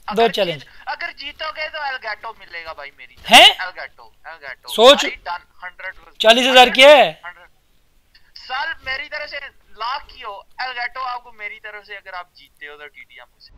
दो चैलेंज। अगर जीतोगे तो एलगैटो मिलेगा भाई मेरी है। एलगैटो सोच 40,000 की है। सर मेरी तरफ से लाख की हो एलगैटो आपको मेरी तरफ से, अगर आप जीतते हो तो टीटीएम से।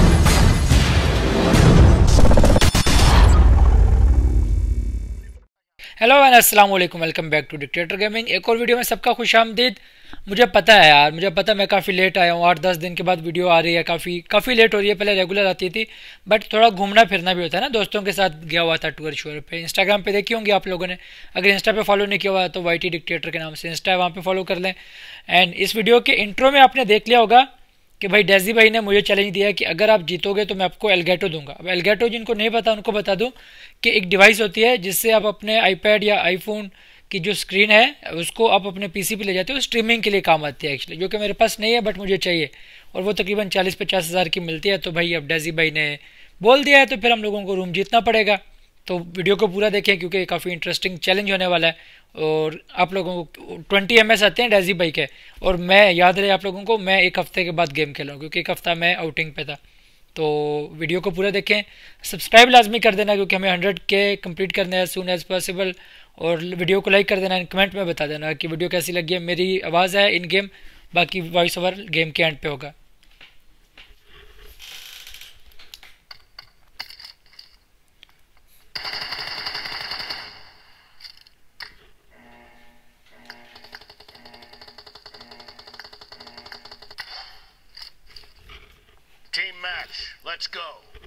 हेलो एंड अस्सलाम वालेकुम, welcome back to dictator gaming. एक और वीडियो में सबका खुशामदीद। मुझे पता है यार, मुझे पता मैं काफ़ी लेट आया हूँ, 8-10 दिन के बाद वीडियो आ रही है, काफ़ी लेट हो रही है। पहले रेगुलर आती थी, बट थोड़ा घूमना फिरना भी होता है ना, दोस्तों के साथ गया हुआ था टूर शूर पे। इंस्टाग्राम पे देखी होंगी आप लोगों ने, अगर इंस्टा पे फॉलो नहीं किया हुआ तो वाईटी डिक्टेटर के नाम से इंस्टा है, वहाँ पे फॉलो कर लें। एंड इस वीडियो के इंट्रो में आपने देख लिया होगा कि भाई डेजी भाई ने मुझे चैलेंज दिया कि अगर आप जीतोगे तो मैं आपको एलगैटो दूंगा। अब एलगैटो जिनको नहीं पता उनको बता दूं कि एक डिवाइस होती है जिससे आप अपने आईपैड या आईफोन की जो स्क्रीन है उसको आप अपने पीसी पे ले जाते हो, स्ट्रीमिंग के लिए काम आती है एक्चुअली, जो कि मेरे पास नहीं है बट मुझे चाहिए, और वो तकरीबन 40-50 हज़ार की मिलती है। तो भाई अब डेजी भाई ने बोल दिया है तो फिर हम लोगों को रूम जीतना पड़ेगा। तो वीडियो को पूरा देखें क्योंकि काफ़ी इंटरेस्टिंग चैलेंज होने वाला है। और आप लोगों को 20 MS आते हैं डेजी भाई के, और मैं याद रहे आप लोगों को, मैं एक हफ्ते के बाद गेम खेला हूँ क्योंकि एक हफ्ता मैं आउटिंग पे था। तो वीडियो को पूरा देखें, सब्सक्राइब लाजमी कर देना क्योंकि हमें 100K कंप्लीट करना है सून एज पॉसिबल, और वीडियो को लाइक कर देना, कमेंट में बता देना कि वीडियो कैसी लगी है। मेरी आवाज़ है इन गेम, बाकी वॉइस ओवर गेम के एंड पे होगा। Team match, let's go.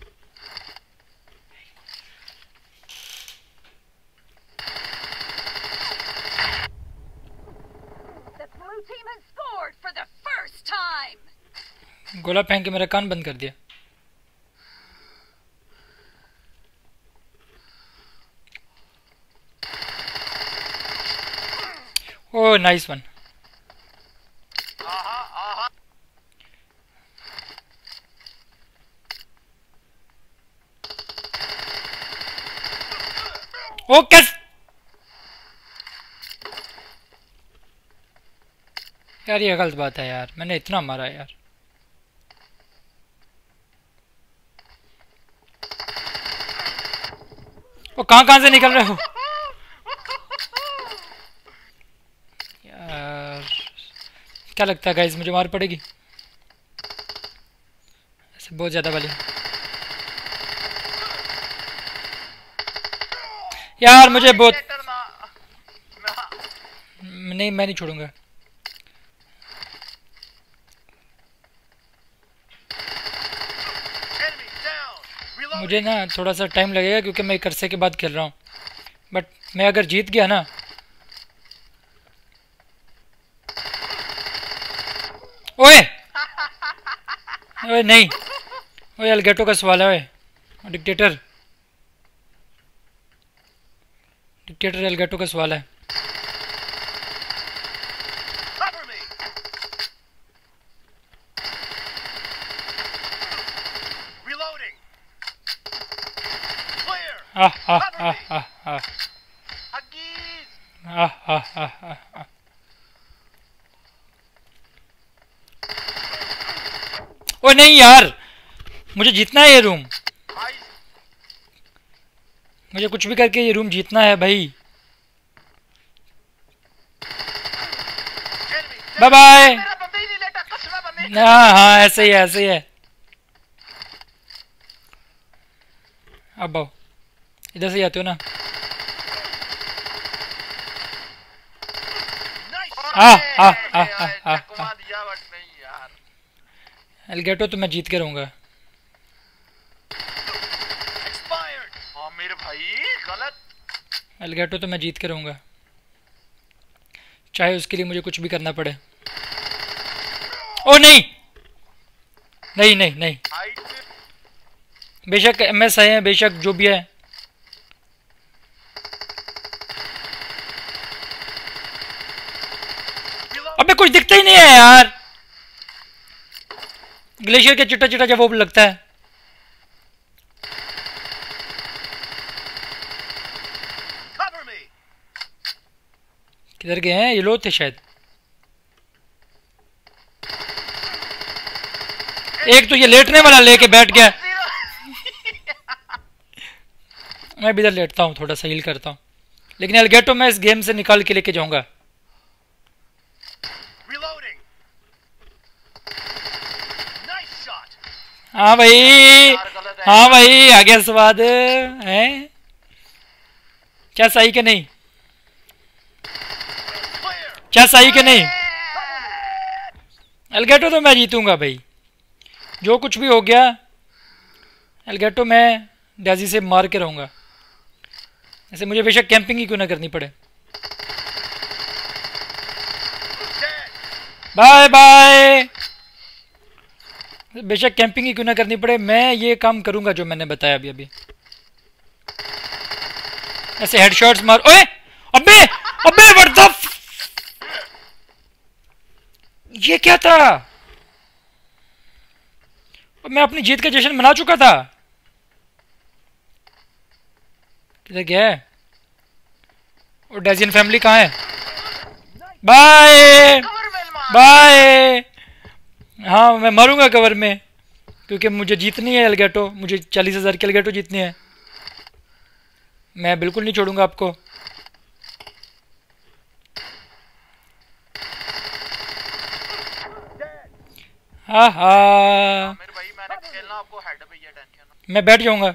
The blue team has scored for the first time. गोला फेंक के मेरा कान बंद कर दिया। Oh nice one. ओ कैस यार, ये गलत बात है यार, मैंने इतना मारा यार। वो कहाँ से निकल रहे हो यार? क्या लगता है गाइस, मुझे मार पड़ेगी ऐसे बहुत ज्यादा वाली। यार मुझे बहुत नहीं, मैं नहीं छोड़ूंगा। मुझे ना थोड़ा सा टाइम लगेगा क्योंकि मैं एक अरसे के बाद खेल रहा हूँ, बट मैं अगर जीत गया ना, ओए ओए नहीं, ओए एलगैटो का सवाल है। ओए डिक्टेटर एलगैटो का सवाल है। ओ नहीं यार, मुझे जीतना है ये रूम, मुझे कुछ भी करके ये रूम जीतना है भाई। Bye bye. हाँ ऐसे ही है, ऐसे ही है। अब आओ, इधर से आते हो ना। एलगैटो तो मैं जीत के रहूंगा। मेरे भाई गलत। एलगैटो तो मैं जीत के रहूंगा, चाहे उसके लिए मुझे कुछ भी करना पड़े। ओ नहीं नहीं नहीं नहीं, बेशक MS है, बेशक जो भी है। अबे कुछ दिखता ही नहीं है यार, ग्लेशियर के चिट्टा चिट्टा जब वो लगता है। किधर गए हैं ये लोग? थे शायद। एक तो ये लेटने वाला लेके बैठ गया। मैं भी इधर लेटता हूँ, थोड़ा सा हील करता हूँ, लेकिन एल्गेटो मैं इस गेम से निकाल के लेके जाऊंगा। Reloading. Nice shot. हाँ भाई, यार गलत है। हाँ भाई, आ गया स्वाद है। क्या सही के नहीं, Clear. क्या सही के नहीं? एल्गेटो तो मैं जीतूंगा भाई, जो कुछ भी हो गया एल्गेटो मैं डेजी से मार के रहूंगा, ऐसे मुझे बेशक कैंपिंग ही क्यों ना करनी पड़े। Dead. बाय बाय, बेशक कैंपिंग ही क्यों ना करनी पड़े, मैं ये काम करूंगा जो मैंने बताया अभी अभी। ऐसे हेडशॉट्स मार। ओए अबे अबे व्हाट द ये क्या था? मैं अपनी जीत का जश्न मना चुका था। किधर गया है? और डेजियन फैमिली कहाँ है? बाय कवर मेल मार। बाय। हाँ मैं मरूंगा कवर में, क्योंकि मुझे जीतनी है एल्गेटो, मुझे 40,000 की एल्गेटो जीतनी है। मैं बिल्कुल नहीं छोड़ूंगा आपको। हाँ हाँ, मेरे भाई मैंने खेलना आपको हेड पे, ये टेंशन। मैं बैठ जाऊंगा।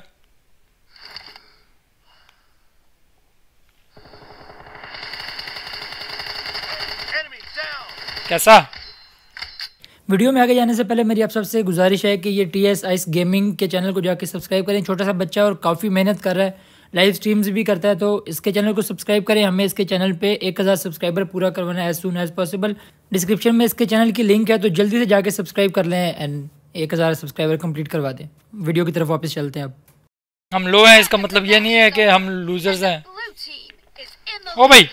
Enemy down. कैसा? वीडियो में आगे जाने से पहले मेरी आप सबसे गुजारिश है कि ये TS आइस गेमिंग के चैनल को जाके सब्सक्राइब करें। छोटा सा बच्चा और काफ़ी मेहनत कर रहा है, लाइव स्ट्रीम्स भी करता है, तो इसके चैनल को सब्सक्राइब करें। हमें इसके चैनल पे 1000 सब्सक्राइबर पूरा करवाना है as soon as possible. Description में इसके चैनल की लिंक है, तो जल्दी से जाके सब्सक्राइब कर लें एंड 1000 सब्सक्राइबर कंप्लीट करवा दें। वीडियो की तरफ वापस चलते हैं। अब हम लो हैं, इसका मतलब ये नहीं है कि हम लूजर्स हैं। Blue team is in the ओ भाई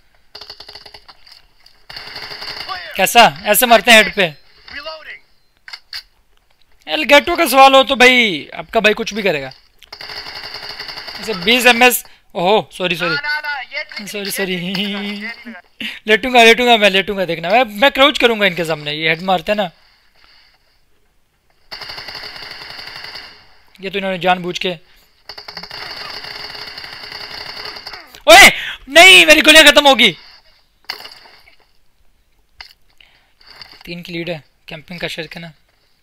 Clear. कैसा? ऐसे मरते हैं हेड पे। Reloading. एल्गेटो का सवाल हो तो भाई आपका भाई कुछ भी करेगा। ऐसे 20 MS। ओहो सॉरी सॉरी ना ना ये ट्रिक सॉरी नहीं, सॉरी ये ट्रिक नहीं लगा, ये नहीं लगा। लेटूंगा लेटूंगा मैं लेटूंगा, देखना मैं क्राउच करूंगा इनके सामने। ये हेड मारते हैं ना, ये तो इन्होंने जानबूझ के। ओए नहीं, मेरी गोलियां खत्म होगी। 3 की लीड है, कैंपिंग का शर्क है ना।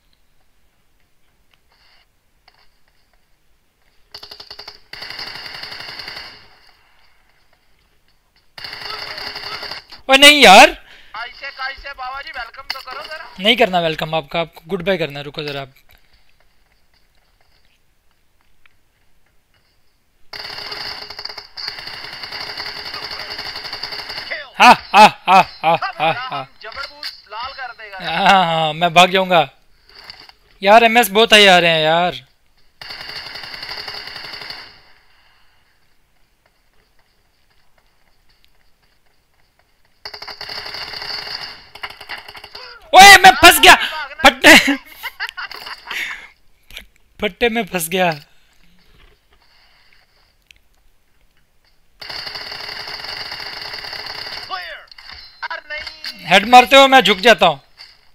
ओए नहीं यार, कैसे बाबा जी वेलकम तो करो जरा। नहीं करना वेलकम आपका, आपको गुड बाय करना है। रुको जरा आप। Kill. हाँ हाँ हाँ हाँ हाँ हाँ जबरदस्त लाल कर देगा। हाँ हाँ मैं भाग जाऊंगा यार। MS बहुत हाई आ रहे हैं यार। ओए मैं फंस गया फट्टे फट्टे में फंस गया। Clear. यार नहीं। हेड मारते हुए मैं झुक जाता हूँ।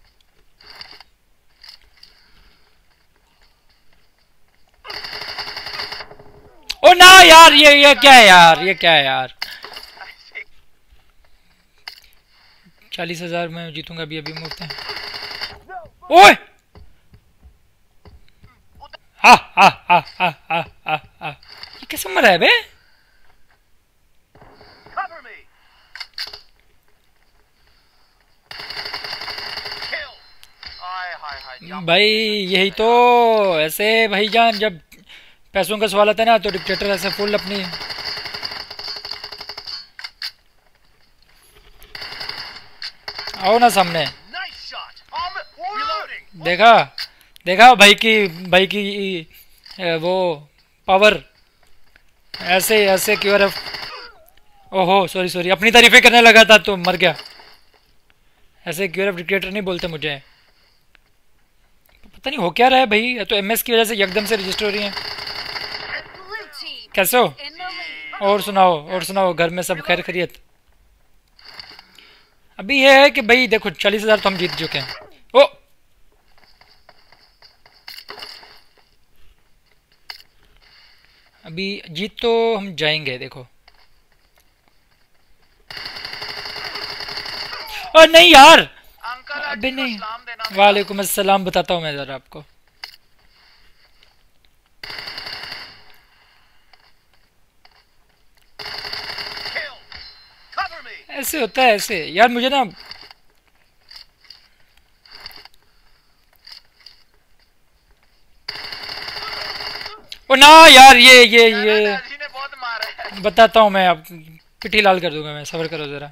ओ ना यार, ये क्या है यार, ये क्या है यार। 40,000 में जीतूंगा अभी अभी मुफ्त है। ओए हा हा हा हा हा हा हा, ये कैसे मरा है बे? Cover me. Kill. हाय हाय हाय। भाई यही तो, ऐसे भाईजान जब पैसों का सवाल आता है ना, तो डिक्टेटर ऐसे फुल अपनी। आओ ना सामने। Nice shot. Reloading. देखा देखा भाई की वो पावर। ऐसे ऐसे क्यों रफ। ओहो सॉरी सॉरी, अपनी तारीफें करने लगा था तो मर गया। ऐसे क्यों डिक्टेटर नहीं बोलते मुझे, पता नहीं हो क्या रहा है भाई। या तो MS की वजह से एकदम से रजिस्टर हो रही है। blue team कैसे हो? in the lead. और सुनाओ घर में सब खैर खैरियत? अभी ये है कि भाई देखो 40,000 तो हम जीत चुके हैं। ओ अभी जीत तो हम जाएंगे, देखो। और नहीं यार, अंकल अबे आंटी को नहीं। सलाम देना। वालेकुम अस्सलाम, बताता हूँ मैं ज़रा आपको। Kill. Cover me. ऐसे होता है ऐसे यार, मुझे ना ओ ना यार, ये जी ने बहुत मारा है। बताता हूँ मैं, आप पिट्ठी लाल कर दूंगा मैं, सब्र करो ज़रा।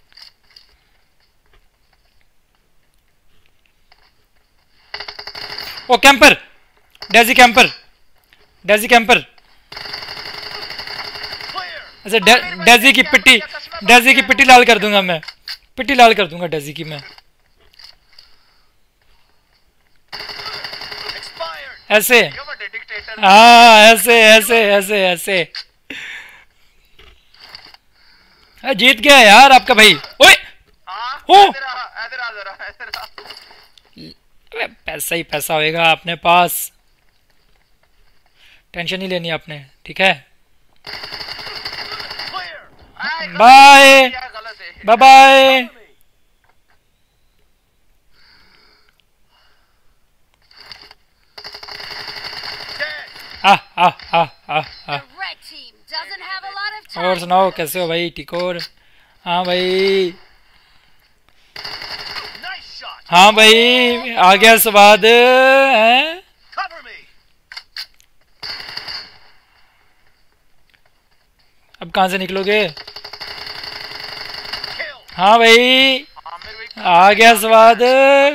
ओ camper, Daisy camper, Daisy camper. Clear. ऐसे डेजी की पिट्ठी, डेजी की पिट्ठी लाल कर दूंगा मैं, पिट्ठी लाल कर दूंगा डेजी की मैं। Expired. ऐसे, ये बड़े डिक्टेटर। हाँ ऐसे ऐसे ऐसे ऐसे। जीत गया यार आपका भाई। ओए हाँ हो। इधर आ इधर आ जरा इधर आ। अबे पैसा ही पैसा होएगा अपने पास, टेंशन नहीं लेनी आपने, ठीक है। Clear. आए, गलत बाय है, क्या गलत है। Bye bye. Cover me. Dead. Ah ah ah ah The ah. red team doesn't have a lot of और time. सुनाओ कैसे हो भाई, ठीक हो? हाँ भाई, Nice shot. हाँ भाई, आ गया स्वाद हैं? Cover me. अब कहाँ से निकलोगे? Kill. हाँ भाई, आमिर भाई आ गया स्वाद।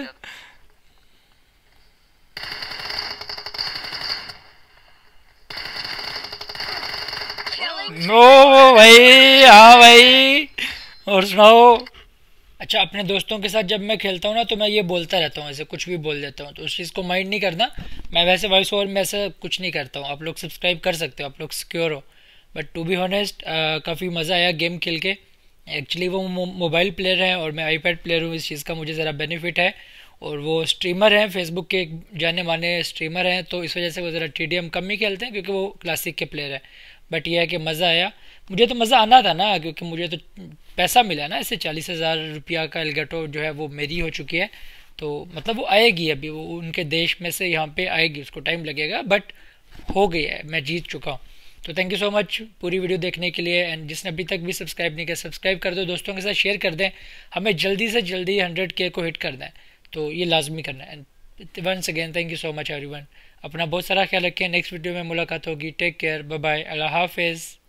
Killing ओ भाई, हाँ भाई, और सुनाओ। अच्छा, अपने दोस्तों के साथ जब मैं खेलता हूँ ना, तो मैं ये बोलता रहता हूँ, ऐसे कुछ भी बोल देता हूँ, तो उस चीज़ को माइंड नहीं करना। मैं वैसे वॉइस ओवर में ऐसा कुछ नहीं करता हूँ। आप लोग सब्सक्राइब कर सकते हो, आप लोग सिक्योर हो। बट टू बी ऑनेस्ट, काफ़ी मज़ा आया गेम खेल के। एक्चुअली वो मोबाइल प्लेयर है और मैं आईपैड प्लेयर हूँ, इस चीज़ का मुझे ज़रा बेनिफिट है। और वो स्ट्रीमर हैं, फेसबुक के एक जाने माने स्ट्रीमर हैं, तो इस वजह से वो ज़रा TDM कम ही खेलते हैं, क्योंकि वो क्लासिक के प्लेयर हैं। बट यह है कि मज़ा आया। मुझे तो मज़ा आना था ना, क्योंकि मुझे तो पैसा मिला ना, इससे 40,000 रुपया का एलगाटो जो है वो मेरी हो चुकी है। तो मतलब वो आएगी अभी, वो उनके देश में से यहाँ पे आएगी, उसको टाइम लगेगा, बट हो गई है, मैं जीत चुका हूँ। तो थैंक यू सो मच पूरी वीडियो देखने के लिए। एंड जिसने अभी तक भी सब्सक्राइब नहीं किया, सब्सक्राइब कर दो, दोस्तों के साथ शेयर कर दें, हमें जल्दी से जल्दी 100K को हिट करना है, तो ये लाजमी करना है। And once again thank you so much everyone. अपना बहुत सारा ख्याल रखें, नेक्स्ट वीडियो में मुलाकात होगी। टेक केयर, बाय बाय, अल्लाह हाफिज़।